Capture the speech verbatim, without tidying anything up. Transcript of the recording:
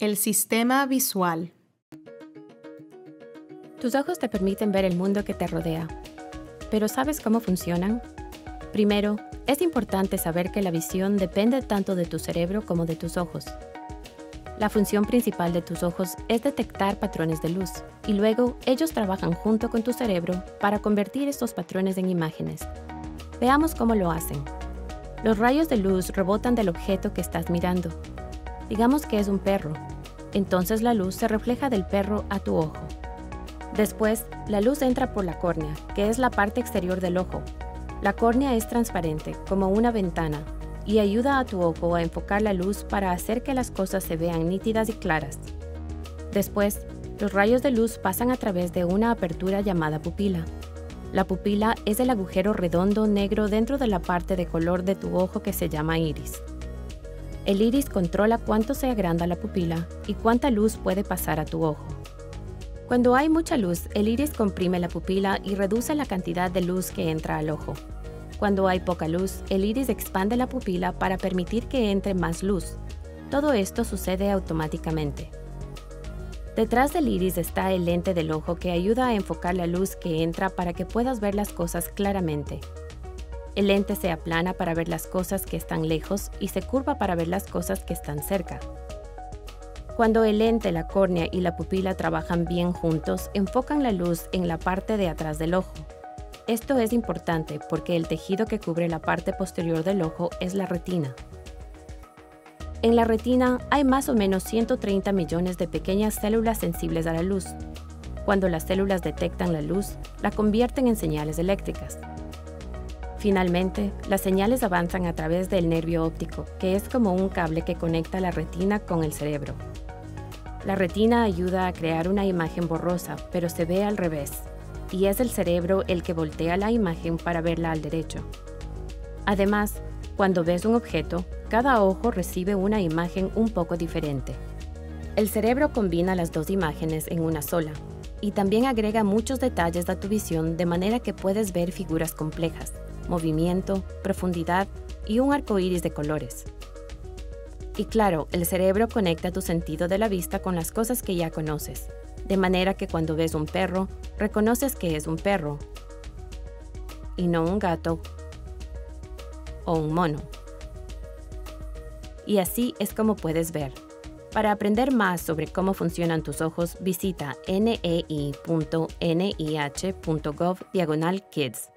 El sistema visual. Tus ojos te permiten ver el mundo que te rodea. ¿Pero sabes cómo funcionan? Primero, es importante saber que la visión depende tanto de tu cerebro como de tus ojos. La función principal de tus ojos es detectar patrones de luz, y luego ellos trabajan junto con tu cerebro para convertir estos patrones en imágenes. Veamos cómo lo hacen. Los rayos de luz rebotan del objeto que estás mirando. Digamos que es un perro. Entonces la luz se refleja del perro a tu ojo. Después, la luz entra por la córnea, que es la parte exterior del ojo. La córnea es transparente, como una ventana, y ayuda a tu ojo a enfocar la luz para hacer que las cosas se vean nítidas y claras. Después, los rayos de luz pasan a través de una apertura llamada pupila. La pupila es el agujero redondo negro dentro de la parte de color de tu ojo que se llama iris. El iris controla cuánto se agranda la pupila y cuánta luz puede pasar a tu ojo. Cuando hay mucha luz, el iris comprime la pupila y reduce la cantidad de luz que entra al ojo. Cuando hay poca luz, el iris expande la pupila para permitir que entre más luz. Todo esto sucede automáticamente. Detrás del iris está el lente del ojo que ayuda a enfocar la luz que entra para que puedas ver las cosas claramente. El lente se aplana para ver las cosas que están lejos y se curva para ver las cosas que están cerca. Cuando el lente, la córnea y la pupila trabajan bien juntos, enfocan la luz en la parte de atrás del ojo. Esto es importante porque el tejido que cubre la parte posterior del ojo es la retina. En la retina hay más o menos ciento treinta millones de pequeñas células sensibles a la luz. Cuando las células detectan la luz, la convierten en señales eléctricas. Finalmente, las señales avanzan a través del nervio óptico, que es como un cable que conecta la retina con el cerebro. La retina ayuda a crear una imagen borrosa, pero se ve al revés, y es el cerebro el que voltea la imagen para verla al derecho. Además, cuando ves un objeto, cada ojo recibe una imagen un poco diferente. El cerebro combina las dos imágenes en una sola, y también agrega muchos detalles a tu visión de manera que puedes ver figuras complejas, movimiento, profundidad y un arco iris de colores. Y claro, el cerebro conecta tu sentido de la vista con las cosas que ya conoces, de manera que cuando ves un perro, reconoces que es un perro, y no un gato o un mono. Y así es como puedes ver. Para aprender más sobre cómo funcionan tus ojos, visita nei punto nih punto gov diagonal kids.